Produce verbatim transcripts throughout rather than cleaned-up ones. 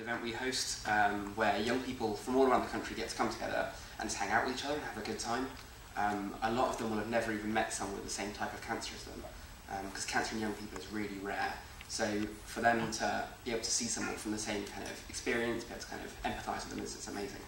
event we host um, where young people from all around the country get to come together and just hang out with each other and have a good time. Um, a lot of them will have never even met someone with the same type of cancer as them, because um, cancer in young people is really rare. So for them to be able to see someone from the same kind of experience, be able to kind of empathise with them, is it's amazing.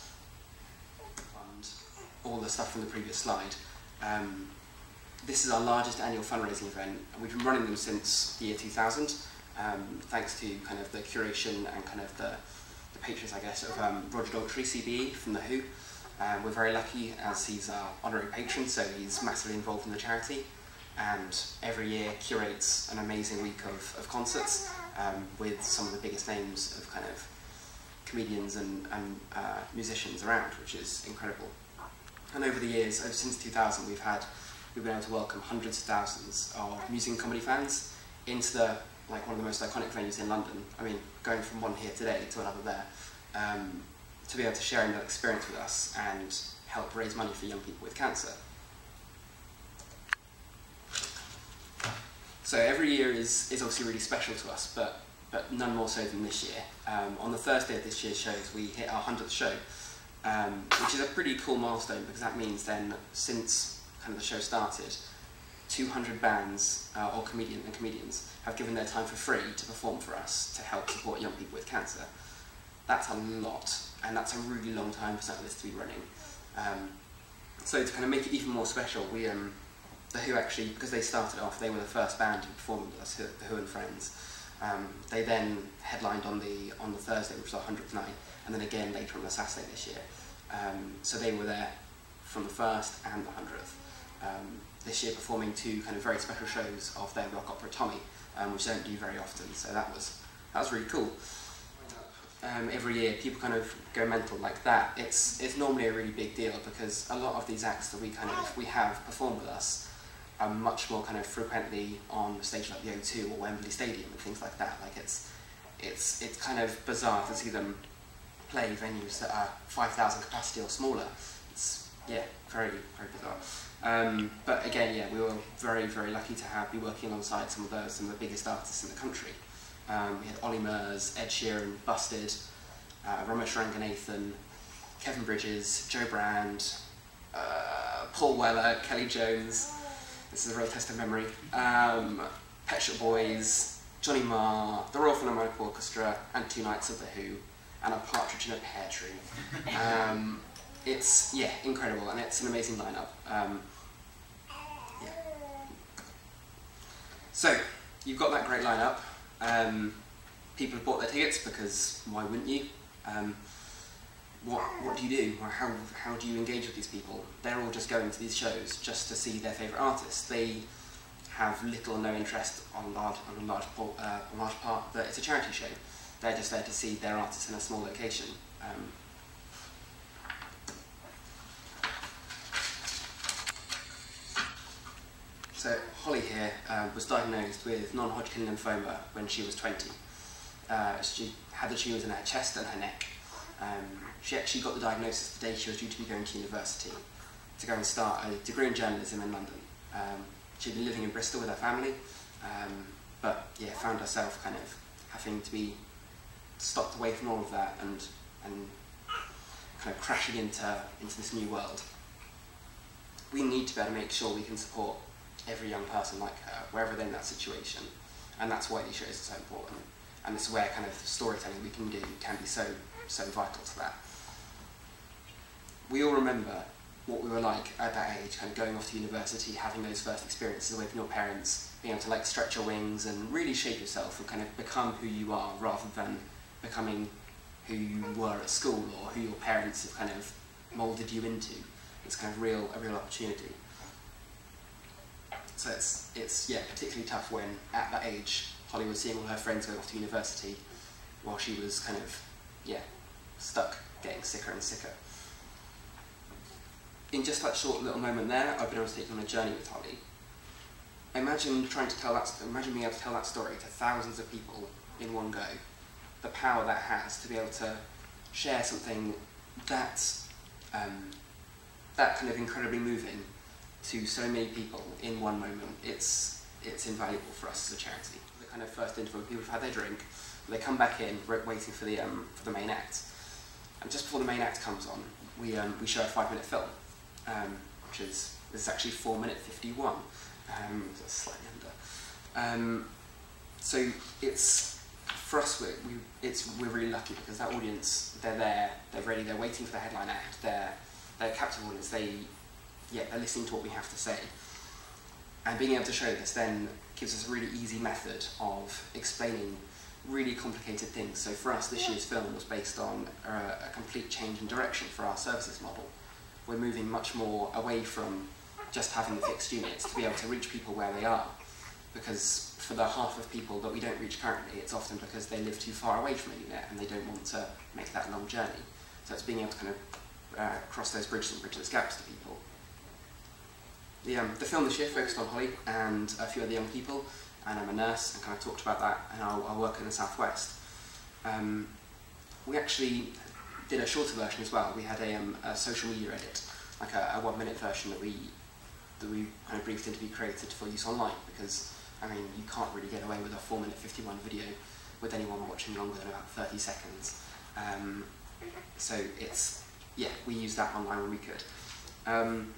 And all the stuff from the previous slide. Um, this is our largest annual fundraising event, and we've been running them since the year two thousand, um, thanks to kind of the curation and kind of the, the patrons, I guess, of um, Roger Daltrey, C B E, from The Who. Um, we're very lucky as he's our honorary patron, so he's massively involved in the charity, and every year curates an amazing week of, of concerts um, with some of the biggest names of kind of comedians and, and uh, musicians around, which is incredible. And over the years, since two thousand, we've had we've been able to welcome hundreds of thousands of music and comedy fans into the like one of the most iconic venues in London. I mean, going from one here today to another there. Um, to be able to share in that experience with us and help raise money for young people with cancer. So every year is, is obviously really special to us, but, but none more so than this year. Um, on the Thursday of this year's shows, we hit our hundredth show, um, which is a pretty cool milestone, because that means then, since kind of the show started, two hundred bands uh, or comedian and comedians have given their time for free to perform for us to help support young people with cancer. That's a lot, and that's a really long time for something like this to be running. Um, so to kind of make it even more special, we, um, The Who actually, because they started off, they were the first band who performed with us, The Who and Friends. Um, they then headlined on the on the Thursday, which was our hundredth night, and then again later on the Saturday this year. Um, so they were there from the first and the hundredth. Um, this year performing two kind of very special shows of their rock opera Tommy, um, which they don't do very often, so that was, that was really cool. Um, every year people kind of go mental like that. It's it's normally a really big deal, because a lot of these acts that we kind of we have perform with us are much more kind of frequently on a stage like the O two or Wembley Stadium and things like that. Like it's it's it's kind of bizarre to see them play venues that are five thousand capacity or smaller. It's yeah, very very bizarre. Um, but again, yeah, we were very very lucky to have be working alongside some of those some of the biggest artists in the country. Um, we had Ollie Murs, Ed Sheeran, Busted, uh, Ramesh Ranganathan, Kevin Bridges, Joe Brand, uh, Paul Weller, Kelly Jones, this is a real test of memory, um, Pet Shop Boys, Johnny Marr, the Royal Philharmonic Orchestra, and Two Nights of The Who, and a partridge in a pear tree. Um, it's, yeah, incredible, and it's an amazing lineup. Um, yeah. So, you've got that great lineup. Um, people have bought their tickets, because why wouldn't you? Um, what what do you do? Or how how do you engage with these people? They're all just going to these shows just to see their favourite artists. They have little or no interest on large on a large uh, on a large part that it's a charity show. They're just there to see their artists in a small location. Um, So Holly here uh, was diagnosed with non-Hodgkin lymphoma when she was twenty. Uh, she had the tumours in her chest and her neck. Um, she actually got the diagnosis the day she was due to be going to university to go and start a degree in journalism in London. Um, she'd been living in Bristol with her family, um, but yeah, found herself kind of having to be stopped away from all of that and and kind of crashing into into this new world. We need to be able to make sure we can support every young person like her, wherever they're in that situation, and that's why these shows are so important. And this is where kind of storytelling we can do can be so so vital to that. We all remember what we were like at that age, kind of going off to university, having those first experiences away from your parents, being able to like stretch your wings and really shape yourself and kind of become who you are, rather than becoming who you were at school or who your parents have kind of moulded you into. It's kind of real a real opportunity. So it's, it's yeah, particularly tough when, at that age, Holly was seeing all her friends going off to university while she was kind of, yeah, stuck, getting sicker and sicker. In just that short little moment there, I've been able to take you on a journey with Holly. Imagine trying to tell that, imagine being able to tell that story to thousands of people in one go. The power that has to be able to share something that, um, that kind of incredibly moving to so many people in one moment. It's it's invaluable for us as a charity. The kind of first interval, people have had their drink, they come back in, waiting for the um, for the main act. And just before the main act comes on, we um, we show a five-minute film, um, which is this is actually four minute fifty-one, um, so slightly under. Um, so it's for us, we, we it's we're really lucky because that audience, they're there, they're ready, they're waiting for the headline act, they're they're a captive audience. They yeah, they're listening to what we have to say. And being able to show this then gives us a really easy method of explaining really complicated things. So for us, this year's film was based on a, a complete change in direction for our services model. We're moving much more away from just having the fixed units to be able to reach people where they are. Because for the half of people that we don't reach currently, it's often because they live too far away from a unit and they don't want to make that long journey. So it's being able to kind of uh, cross those bridges and bridge those gaps to people. The, um, the film this year focused on Holly and a few other young people, and I'm a nurse and kind of talked about that and our, our work in the Southwest. Um, we actually did a shorter version as well. We had a, um, a social media edit, like a, a one minute version that we, that we kind of briefed in to be created for use online, because I mean, you can't really get away with a four minute fifty-one video with anyone watching longer than about thirty seconds. Um, so it's, yeah, we used that online when we could. Um,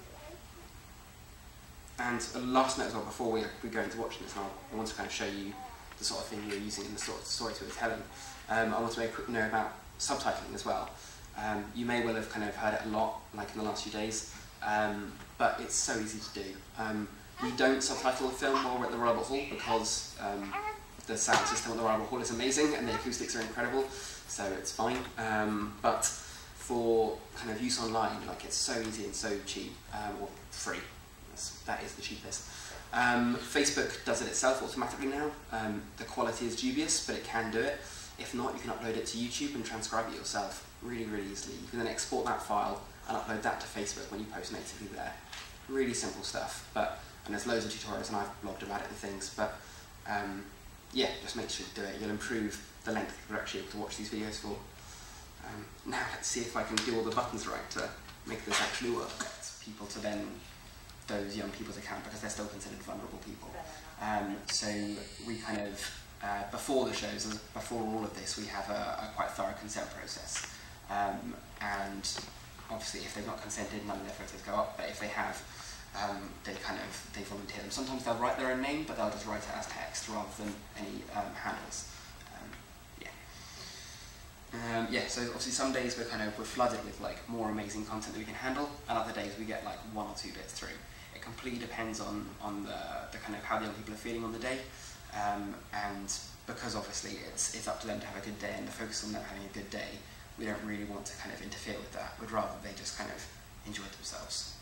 And a last note as well, before we, we go into watching this, and I want to kind of show you the sort of thing you're using in the sort of stories we were telling. Um, I want to make a quick note about subtitling as well. Um, you may well have kind of heard it a lot, like in the last few days, um, but it's so easy to do. Um, we don't subtitle the film while we're at the Royal Albert Hall because um, the sound system at the Royal Albert Hall is amazing and the acoustics are incredible, so it's fine. Um, but for kind of use online, like it's so easy and so cheap, um, or free. That is the cheapest. Um, Facebook does it itself automatically now. Um, the quality is dubious, but it can do it. If not, you can upload it to YouTube and transcribe it yourself really, really easily. You can then export that file and upload that to Facebook when you post natively there. Really simple stuff, but and there's loads of tutorials and I've blogged about it and things, but um, yeah, just make sure to do it. You'll improve the length you're actually able to watch these videos for. Um, now let's see if I can do all the buttons right to make this actually work. It's people to then those young people's account because they're still considered vulnerable people. Um, so we kind of, uh, before the shows, before all of this, we have a, a quite thorough consent process. Um, and obviously if they've not consented, none of their photos go up, but if they have, um, they kind of, they volunteer them. Sometimes they'll write their own name, but they'll just write it as text rather than any um, handles. Um, yeah. Um, yeah, so obviously some days we're kind of, we're flooded with like more amazing content that we can handle, and other days we get like one or two bits through. It completely depends on, on the, the kind of how the young people are feeling on the day, um, and because obviously it's, it's up to them to have a good day and the focus on them having a good day, we don't really want to kind of interfere with that. We'd rather they just kind of enjoy themselves.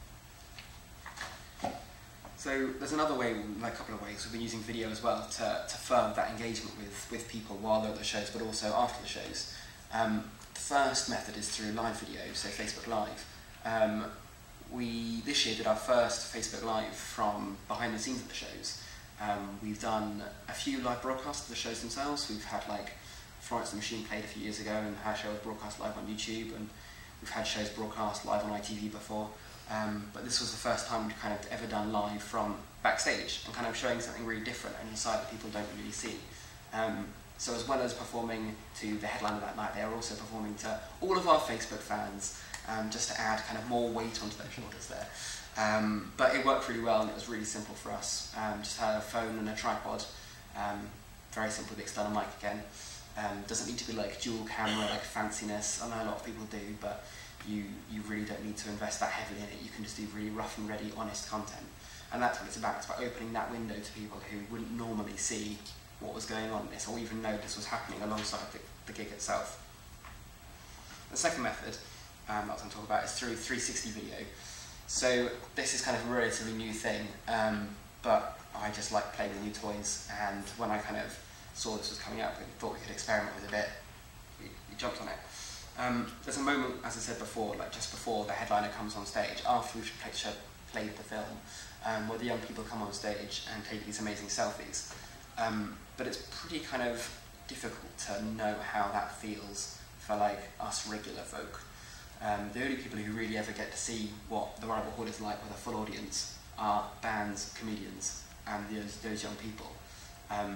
So there's another way, like a couple of ways, we've been using video as well to, to further that engagement with, with people while they're at the shows, but also after the shows. Um, the first method is through live video, so Facebook Live. Um, We, this year, did our first Facebook Live from behind the scenes of the shows. Um, we've done a few live broadcasts of the shows themselves. We've had like Florence the Machine played a few years ago and her show was broadcast live on YouTube, and we've had shows broadcast live on I T V before. Um, but this was the first time we'd kind of ever done live from backstage and kind of showing something really different and inside that people don't really see. Um, so as well as performing to the headliner that night, they are also performing to all of our Facebook fans, Um, just to add kind of more weight onto their shoulders there. Um, but it worked really well and it was really simple for us. Um, just had a phone and a tripod, um, very simple with external mic again. Um, doesn't need to be like dual camera, like fanciness. I know a lot of people do, but you, you really don't need to invest that heavily in it. You can just do really rough and ready, honest content. And that's what it's about. It's about opening that window to people who wouldn't normally see what was going on in this or even know this was happening alongside the, the gig itself. The second method Um, that I was going to talk about is through three sixty video. So this is kind of a relatively new thing, um, but I just like playing with new toys, and when I kind of saw this was coming up and thought we could experiment with it a bit, we, we jumped on it. Um, there's a moment, as I said before, like just before the headliner comes on stage, after we've played the film, um, where the young people come on stage and take these amazing selfies. Um, but it's pretty kind of difficult to know how that feels for like us regular folk. Um, the only people who really ever get to see what the Royal Albert Hall is like with a full audience are bands, comedians, and those, those young people. Um,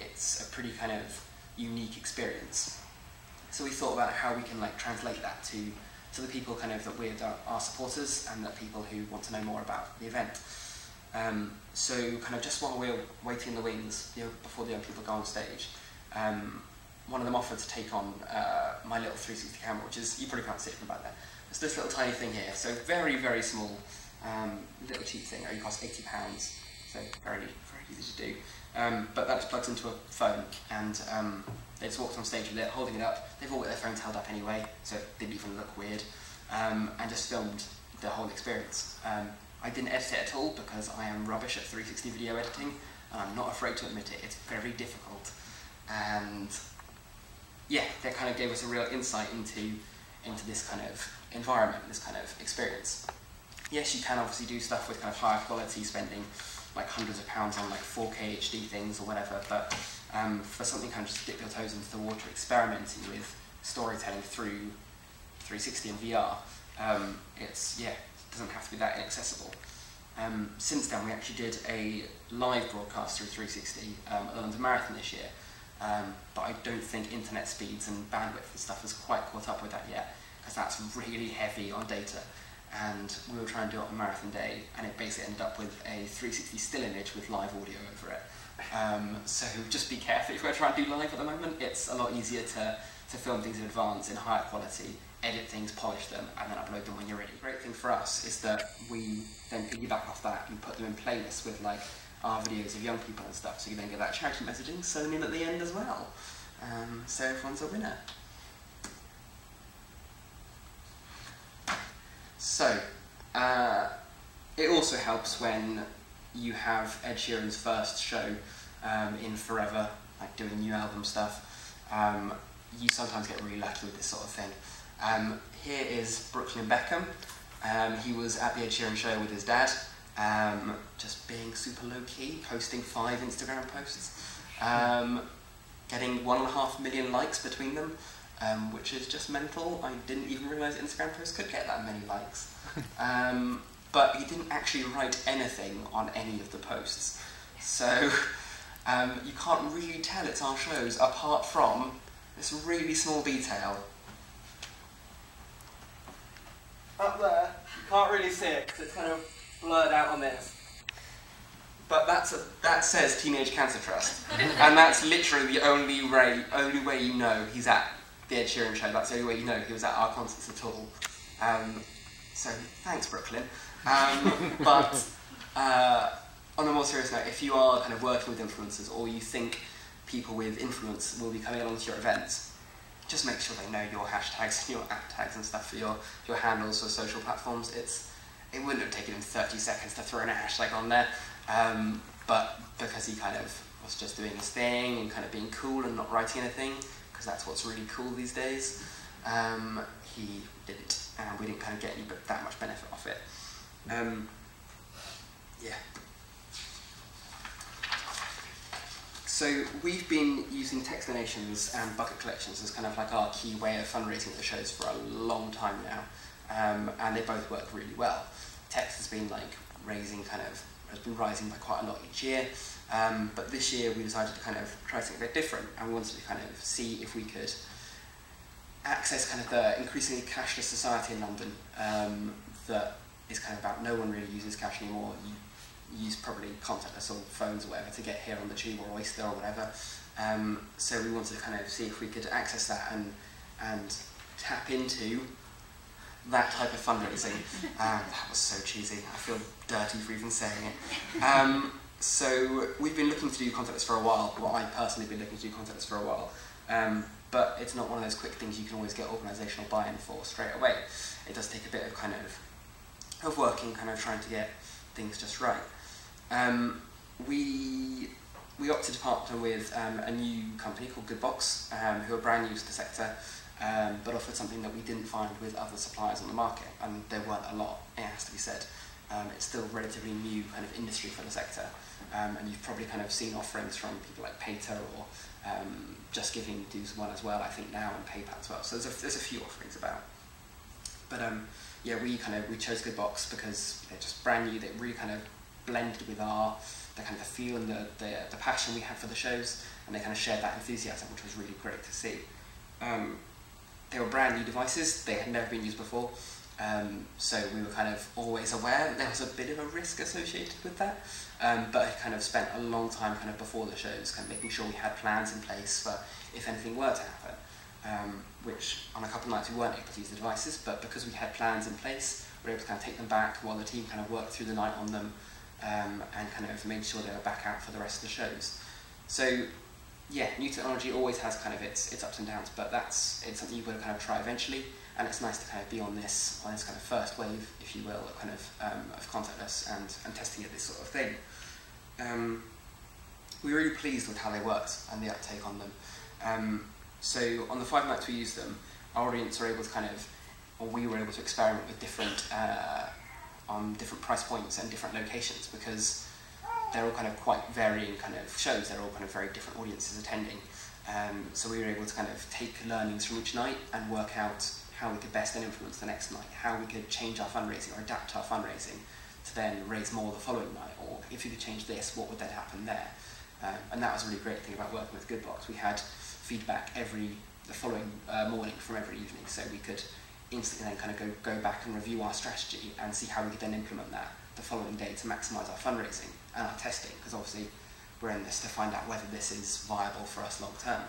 it's a pretty kind of unique experience. So we thought about how we can like translate that to, to the people kind of that we're our supporters and the people who want to know more about the event. Um, so kind of just while we're waiting in the wings, you know, before the young people go on stage, um, one of them offered to take on uh, my little three sixty camera, which is, you probably can't see it from back there. It's this little tiny thing here, so very, very small, um, little cheap thing. It only costs eighty pounds, so very, very easy to do. Um, but that just plugs into a phone, and um, they just walked on stage with it, holding it up. They've all got their phones held up anyway, so it didn't even look weird, um, and just filmed the whole experience. Um, I didn't edit it at all because I am rubbish at three sixty video editing, and I'm not afraid to admit it. It's very difficult, and yeah, that kind of gave us a real insight into into this kind of environment, this kind of experience. Yes, you can obviously do stuff with kind of higher quality, spending like hundreds of pounds on like four K H D things or whatever, but um, for something kind of just dip your toes into the water, experimenting with storytelling through three sixty and V R, um, it's, yeah, it doesn't have to be that inaccessible. Um, since then, we actually did a live broadcast through three sixty um, at the London Marathon this year, um, but I don't think internet speeds and bandwidth and stuff has quite caught up with that yet, because that's really heavy on data. And we were trying to do it on Marathon Day, and it basically ended up with a three sixty still image with live audio over it. Um, so just be careful if you're trying to do live at the moment. It's a lot easier to, to film things in advance in higher quality, edit things, polish them, and then upload them when you're ready. The great thing for us is that we then piggyback off that and put them in playlists with like our videos of young people and stuff, so you then get that charity messaging sewn in at the end as well. Um, so everyone's a winner. So, uh, it also helps when you have Ed Sheeran's first show um, in forever, like doing new album stuff. Um, you sometimes get really lucky with this sort of thing. Um, here is Brooklyn Beckham. Um, he was at the Ed Sheeran show with his dad, um, just being super low-key, posting five Instagram posts, um, getting one and a half million likes between them. Um, which is just mental. I didn't even realise Instagram posts could get that many likes. Um, but he didn't actually write anything on any of the posts. So um, you can't really tell it's our shows apart from this really small detail. Up there, you can't really see it because it's kind of blurred out on this. But that's a, that says Teenage Cancer Trust. And that's literally the only way, only way you know he's at the Ed Sheeran show. That's the only way you know he was at our concerts at all. Um, so thanks, Brooklyn. Um, but uh, on a more serious note, if you are kind of working with influencers, or you think people with influence will be coming along to your events, just make sure they know your hashtags and your app tags and stuff for your, your handles for social platforms. It's it wouldn't have taken him thirty seconds to throw in a hashtag on there, um, but because he kind of was just doing his thing and kind of being cool and not writing anything, because that's what's really cool these days, um, he didn't, and we didn't kind of get any but that much benefit off it. Um, yeah. So we've been using text donations and bucket collections as kind of like our key way of fundraising at the shows for a long time now, um, and they both work really well. Text has been like raising kind of, has been rising by quite a lot each year, um, but this year we decided to kind of try something a bit different, and we wanted to kind of see if we could access kind of the increasingly cashless society in London um, that is kind of about no one really uses cash anymore. You, use probably contactless or phones or whatever to get here on the Tube or Oyster or whatever. Um, so we wanted to kind of see if we could access that and and tap into that type of fundraising. Um, that was so cheesy. I feel dirty for even saying it. Um, so we've been looking to do contactless for a while. Well, I personally been looking to do contactless for a while. Um, but it's not one of those quick things you can always get organisational buy-in for straight away. It does take a bit of kind of of working, kind of trying to get things just right. Um, we we opted to partner with um, a new company called Goodbox, um, who are brand new to the sector, um, but offered something that we didn't find with other suppliers on the market, and there weren't a lot, it has to be said. Um, it's still relatively new kind of industry for the sector, um, and you've probably kind of seen offerings from people like Payter or um, Just Giving does one as well, I think now, and PayPal as well. So there's a, there's a few offerings about. But um, yeah, we kind of we chose Goodbox because they're just brand new. They really kind of blended with our the kind of the feel and the, the the passion we had for the shows, and they kind of shared that enthusiasm, which was really great to see. Um, they were brand new devices, they had never been used before, um, so we were kind of always aware that there was a bit of a risk associated with that, um, but I kind of spent a long time kind of before the shows kind of making sure we had plans in place for if anything were to happen, um, which on a couple of nights we weren't able to use the devices, but because we had plans in place, we were able to kind of take them back while the team kind of worked through the night on them, um, and kind of made sure they were back out for the rest of the shows. So yeah, new technology always has kind of its, its ups and downs, but that's it's something you've got to kind of try eventually, and it's nice to kind of be on this on this kind of first wave, if you will, of kind of um, of contactless and, and testing at this sort of thing. Um, we were really pleased with how they worked and the uptake on them. Um, so on the five nights we used them, our audience were able to kind of, or we were able to experiment with different uh, on different price points and different locations, because they're all kind of quite varying kind of shows, they're all kind of very different audiences attending. Um, so we were able to kind of take learnings from each night and work out how we could best then influence the next night, how we could change our fundraising or adapt our fundraising to then raise more the following night, or if you could change this, what would then happen there? Um, and that was a really great thing about working with Goodbox. We had feedback every, the following uh, morning from every evening, so we could instantly then kind of go, go back and review our strategy and see how we could then implement that the following day to maximise our fundraising and our testing, because obviously we're in this to find out whether this is viable for us long term.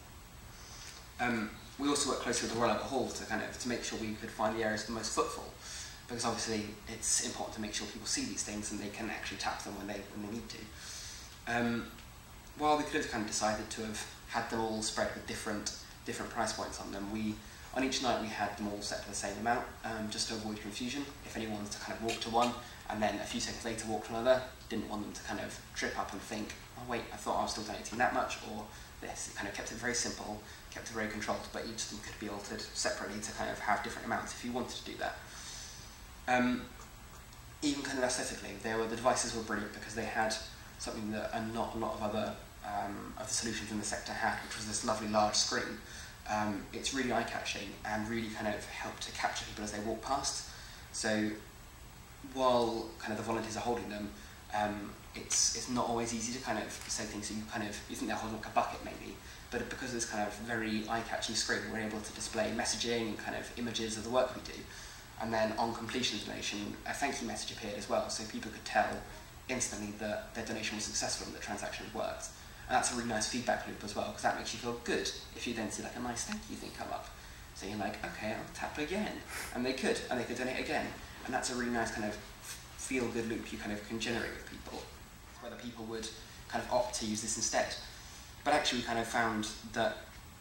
Um, we also work closely with the Royal Albert Hall to kind of to make sure we could find the areas of the most footfall, because obviously it's important to make sure people see these things and they can actually tap them when they when they need to. Um, while we could have kind of decided to have had them all spread with different different price points on them, we on each night we had them all set to the same amount, um, just to avoid confusion. If anyone wanted to kind of walk to one and then a few seconds later walk to another, didn't want them to kind of trip up and think, oh wait, I thought I was still donating that much, or this. It kind of kept it very simple, kept it very controlled, but each of them could be altered separately to kind of have different amounts if you wanted to do that. Um, even kind of aesthetically, they were, the devices were brilliant because they had something that a not a lot of other um, of the solutions in the sector had, which was this lovely large screen. Um, it's really eye-catching and really kind of helped to capture people as they walk past. So while kind of the volunteers are holding them, um, it's it's not always easy to kind of say things. So you kind of you think they're holding like a bucket maybe, but because of this kind of very eye-catching screen, we're able to display messaging and kind of images of the work we do. And then on completion of donation, a thank you message appeared as well, so people could tell instantly that their donation was successful and the transaction had worked. And that's a really nice feedback loop as well, because that makes you feel good if you then see like a nice thank you thing come up. So you're like, okay, I'll tap again. And they could, and they could donate again. And that's a really nice kind of feel-good loop you kind of can generate with people, whether people would kind of opt to use this instead. But actually we kind of found that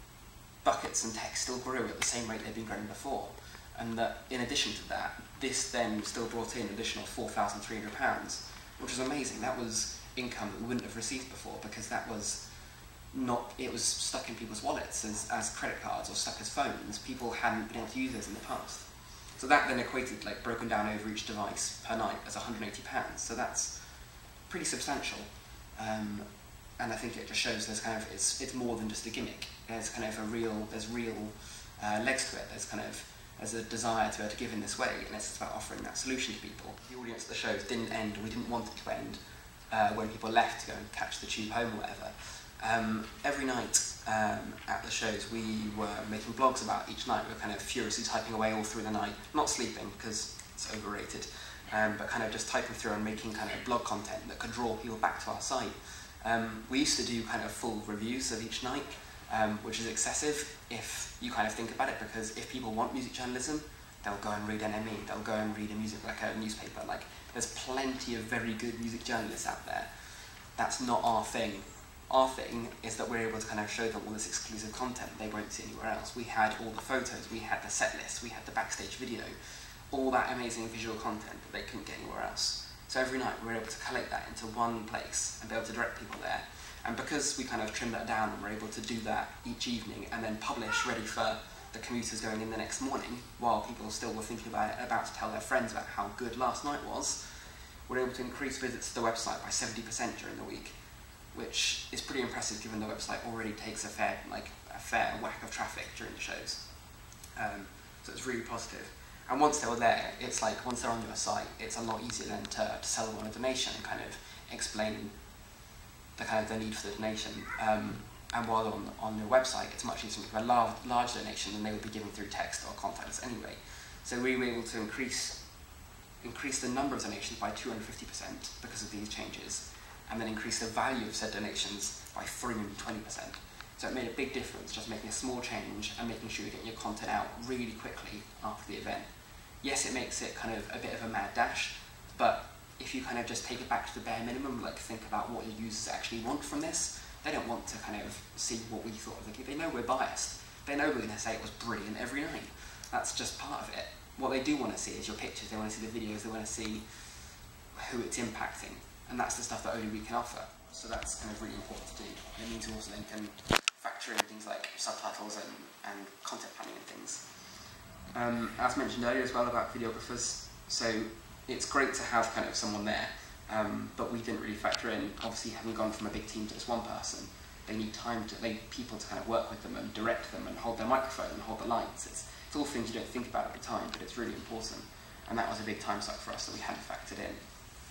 buckets and text still grew at the same rate they'd been growing before. And that in addition to that, this then still brought in an additional four thousand three hundred pounds, which was amazing. That was income that we wouldn't have received before, because that was not, it was stuck in people's wallets as, as credit cards or stuck as phones. People hadn't been able to use those in the past. So that then equated, like broken down over each device per night, as one hundred and eighty pounds. So that's pretty substantial. Um, and I think it just shows there's kind of, it's, it's more than just a gimmick. There's kind of a real, there's real uh, legs to it. There's kind of, there's a desire to, uh, to give in this way, and it's about offering that solution to people. The audience of the shows didn't end, and we didn't want it to end, uh, when people left to go and catch the tube home or whatever. Um, every night um, at the shows we were making blogs about each night. We were kind of furiously typing away all through the night, not sleeping because it's overrated, um, but kind of just typing through and making kind of blog content that could draw people back to our site. Um, we used to do kind of full reviews of each night, um, which is excessive if you kind of think about it, because if people want music journalism, they'll go and read N M E, they'll go and read a music like a newspaper. Like, there's plenty of very good music journalists out there. That's not our thing. Our thing is that we're able to kind of show them all this exclusive content they won't see anywhere else. We had all the photos, we had the set list, we had the backstage video, all that amazing visual content that they couldn't get anywhere else. So every night we're able to collect that into one place and be able to direct people there. And because we kind of trimmed that down and we're able to do that each evening and then publish ready for the commuters going in the next morning, while people still were thinking about it, about to tell their friends about how good last night was, we're able to increase visits to the website by seventy percent during the week, which is pretty impressive given the website already takes a fair, like, a fair whack of traffic during the shows. Um, so it's really positive. And once they were there, it's like, once they're on your site, it's a lot easier then to, to sell them on a donation and kind of explain the kind of the need for the donation. Um, and while on, on your website, it's much easier to give a large, large donation than they would be giving through text or contact us anyway. So we were able to increase increase the number of donations by two hundred fifty percent because of these changes, and then increase the value of said donations by three hundred twenty percent. So it made a big difference, just making a small change and making sure you're getting your content out really quickly after the event. Yes, it makes it kind of a bit of a mad dash, but if you kind of just take it back to the bare minimum, like think about what your users actually want from this, they don't want to kind of see what we thought of the They know we're biased. They know we're going to say it was brilliant every night. That's just part of it. What they do want to see is your pictures, they want to see the videos, they want to see who it's impacting. And that's the stuff that only we can offer. So that's kind of really important to do. And it means you also then can factor in things like subtitles and, and content planning and things. Um, as mentioned earlier as well about videographers, so it's great to have kind of someone there, um, but we didn't really factor in, obviously having gone from a big team to just one person, they need time to, they need people to kind of work with them and direct them and hold their microphone and hold the lights. It's, it's all things you don't think about at the time, but it's really important. And that was a big time suck for us that we hadn't factored in.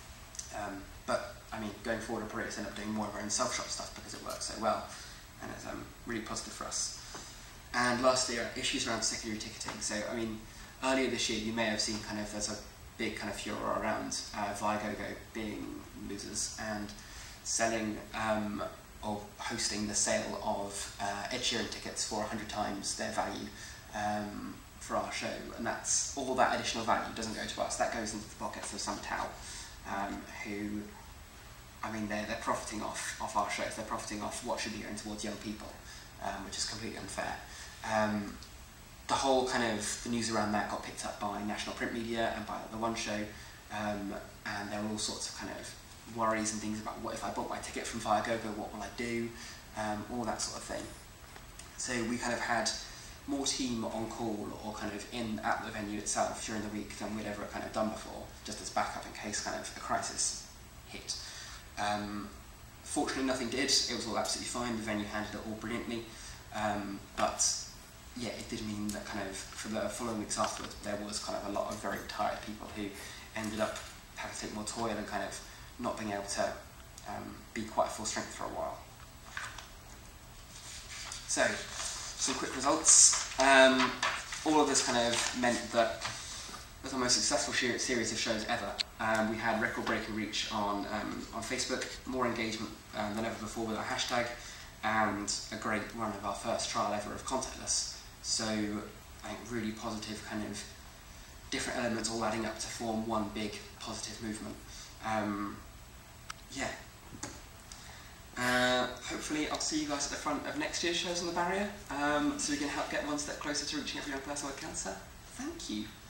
Um, but, I mean, going forward, we'll probably end up doing more of our own self-shop stuff because it works so well, and it's um, really positive for us. And lastly, uh, issues around secondary ticketing. So, I mean, earlier this year, you may have seen kind of there's a big kind of furor around uh, Viagogo being losers and selling um, or hosting the sale of uh, Ed Sheeran tickets for one hundred times their value um, for our show. And that's all that additional value doesn't go to us. That goes into the pockets of some Tao um, who, I mean, they're, they're profiting off, off our shows. They're profiting off what should be going towards young people, um, which is completely unfair. Um, the whole kind of the news around that got picked up by national print media and by the One Show, um, and there were all sorts of kind of worries and things about what if I bought my ticket from Viagogo, what will I do, um, all that sort of thing. So we kind of had more team on call or kind of in at the venue itself during the week than we'd ever kind of done before, just as backup in case kind of a crisis hit. Um, fortunately nothing did, it was all absolutely fine, the venue handled it all brilliantly, um, but yeah, it did mean that kind of for the following weeks afterwards there was kind of a lot of very tired people who ended up having to take more toil and kind of not being able to um, be quite full strength for a while. So, some quick results. Um, all of this kind of meant that it was our most successful series of shows ever. Um, we had record-breaking reach on, um, on Facebook, more engagement um, than ever before with our hashtag, and a great run of our first trial ever of contactless. So, I think really positive kind of different elements all adding up to form one big positive movement. Um, yeah. Uh, hopefully I'll see you guys at the front of next year's shows on the Barrier, um, so we can help get one step closer to reaching every young person with cancer. Thank you.